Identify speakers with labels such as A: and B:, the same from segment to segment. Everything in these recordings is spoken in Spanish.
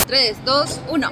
A: 3, 2, 1.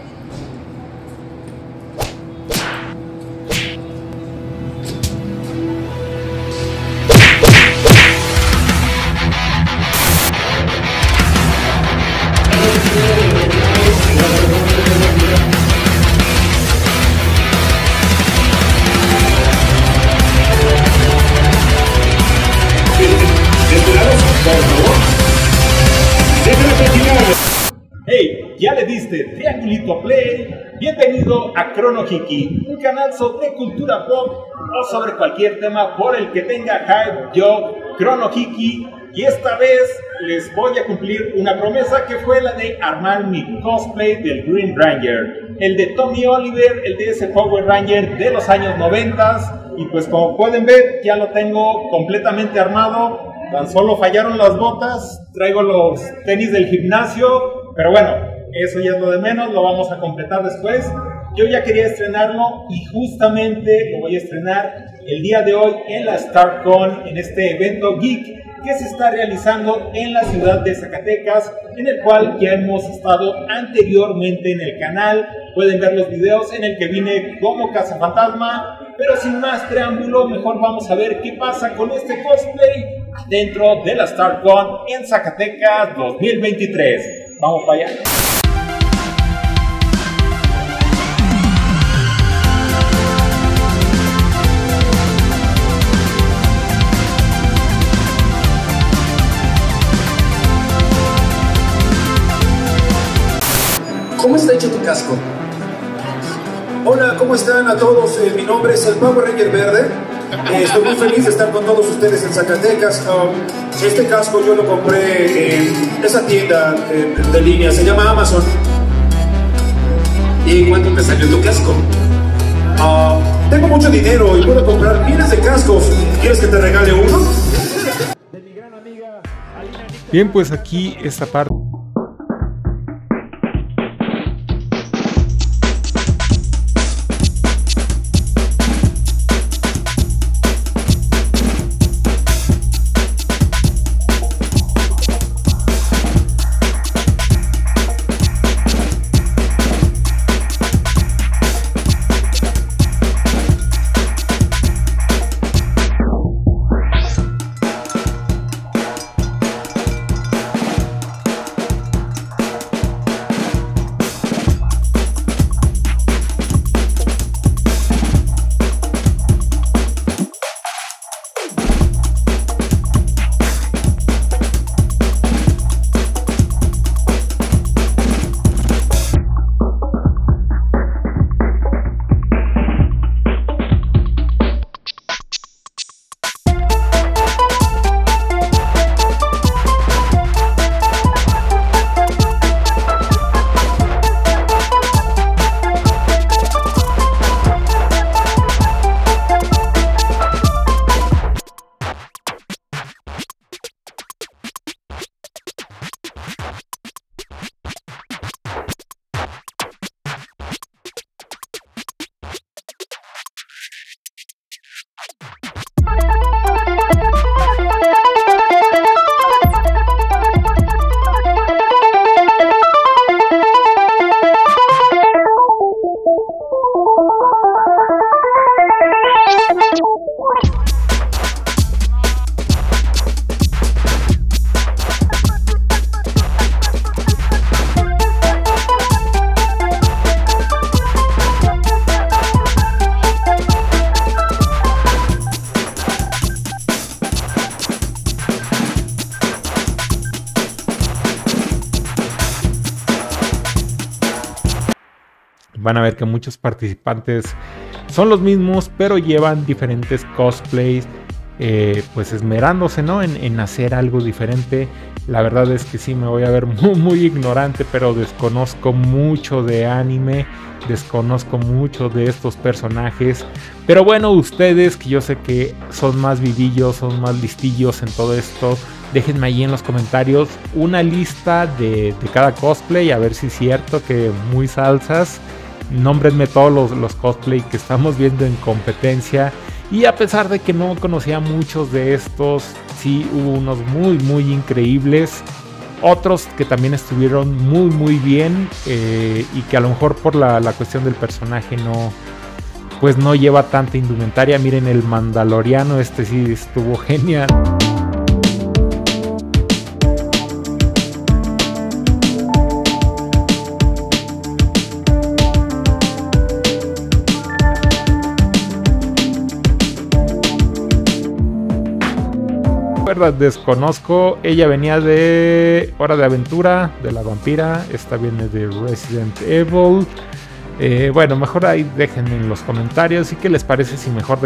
B: Hey, ¿ya le diste triangulito play? Bienvenido a Chrono Hiki, un canal sobre cultura pop o sobre cualquier tema por el que tenga hype. Yo, Chrono Hiki, y esta vez les voy a cumplir una promesa que fue la de armar mi cosplay del Green Ranger, el de Tommy Oliver, el de ese Power Ranger de los años 90, y pues como pueden ver ya lo tengo completamente armado. Tan solo fallaron las botas, traigo los tenis del gimnasio, pero bueno, eso ya es lo de menos, lo vamos a completar después. Yo ya quería estrenarlo y justamente lo voy a estrenar el día de hoy en la StarCon, en este evento geek que se está realizando en la ciudad de Zacatecas, en el cual ya hemos estado anteriormente en el canal. Pueden ver los videos en el que vine como cazafantasma, pero sin más preámbulo, mejor vamos a ver qué pasa con este cosplay dentro de la StarCon en Zacatecas 2023. Vamos para allá.
C: ¿Cómo está hecho tu casco? Hola, ¿cómo están a todos? Mi nombre es el Power Ranger Verde. Estoy muy feliz de estar con todos ustedes en Zacatecas. Este casco yo lo compré en esa tienda de línea, se llama Amazon.
D: ¿Y cuánto te salió tu casco?
C: Tengo mucho dinero y puedo comprar miles de cascos. ¿Quieres que te regale uno?
B: Bien, pues aquí esta parte. Van a ver que muchos participantes son los mismos, pero llevan diferentes cosplays, pues esmerándose, ¿no? en hacer algo diferente. La verdad es que sí me voy a ver muy ignorante, pero desconozco mucho de anime, desconozco mucho de estos personajes. Pero bueno, ustedes que yo sé que son más vivillos, son más listillos en todo esto, déjenme ahí en los comentarios una lista de cada cosplay, a ver si es cierto que muy salsas. Nómbrenme todos los cosplay que estamos viendo en competencia. Y a pesar de que no conocía muchos de estos, sí hubo unos muy increíbles.
A: Otros que también estuvieron muy bien, y que a lo mejor por la cuestión del personaje pues no lleva tanta indumentaria. Miren el Mandaloriano, este sí estuvo genial. Desconozco, ella venía de Hora de Aventura, de la vampira, esta viene de Resident Evil. Bueno, mejor ahí déjenme en los comentarios y qué les parece si mejor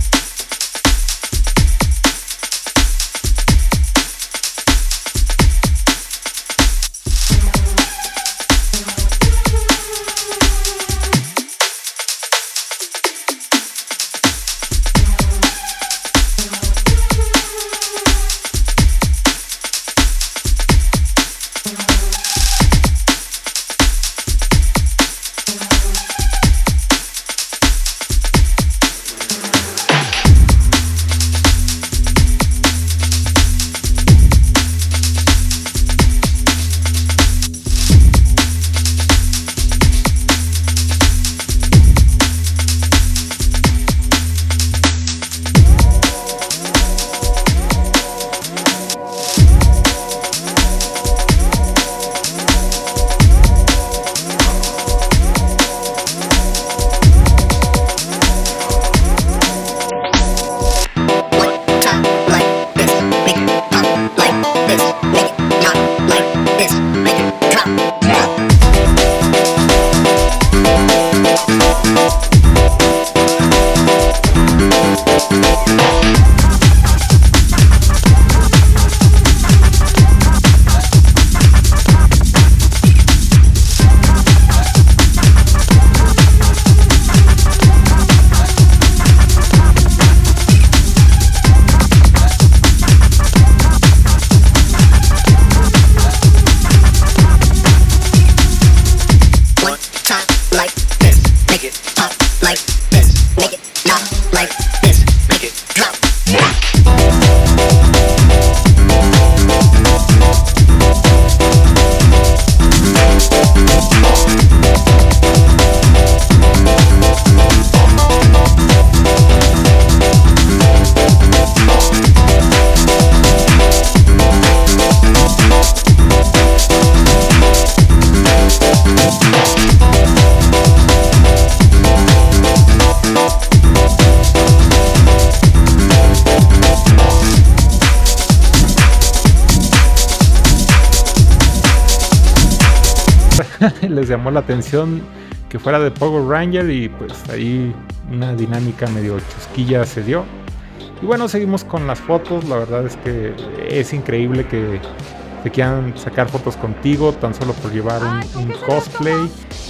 A: les llamó la atención que fuera de Power Ranger, y pues ahí una dinámica medio chusquilla se dio. Y bueno, seguimos con las fotos. La verdad es que es increíble que te quieran sacar fotos contigo tan solo por llevar un cosplay,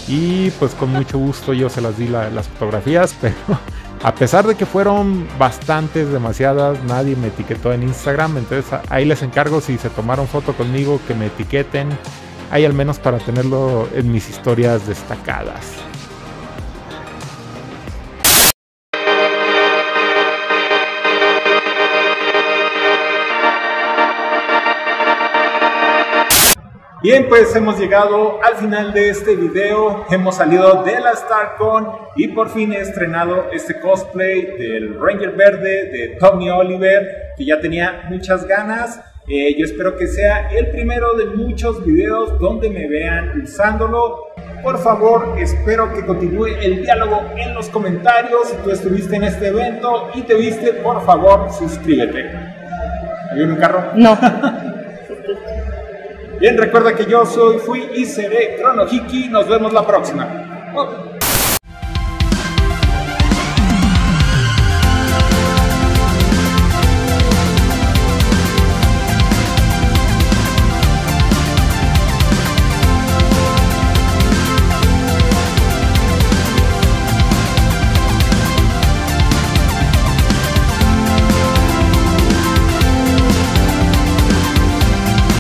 A: y pues con mucho gusto yo se las di las fotografías, pero a pesar de que fueron bastantes, demasiadas, nadie me etiquetó en Instagram. Entonces ahí les encargo, si se tomaron foto conmigo, que me etiqueten, ahí al menos para tenerlo en mis historias destacadas.
B: Bien, pues hemos llegado al final de este video. Hemos salido de la StarCon y por fin he estrenado este cosplay del Ranger Verde de Tommy Oliver, que ya tenía muchas ganas. Yo espero que sea el primero de muchos videos donde me vean usándolo. Por favor, espero que continúe el diálogo en los comentarios. Si tú estuviste en este evento y te viste, por favor, suscríbete. ¿Hay un carro?
D: No.
B: Bien, recuerda que yo fui y seré Chrono Hiki. Nos vemos la próxima.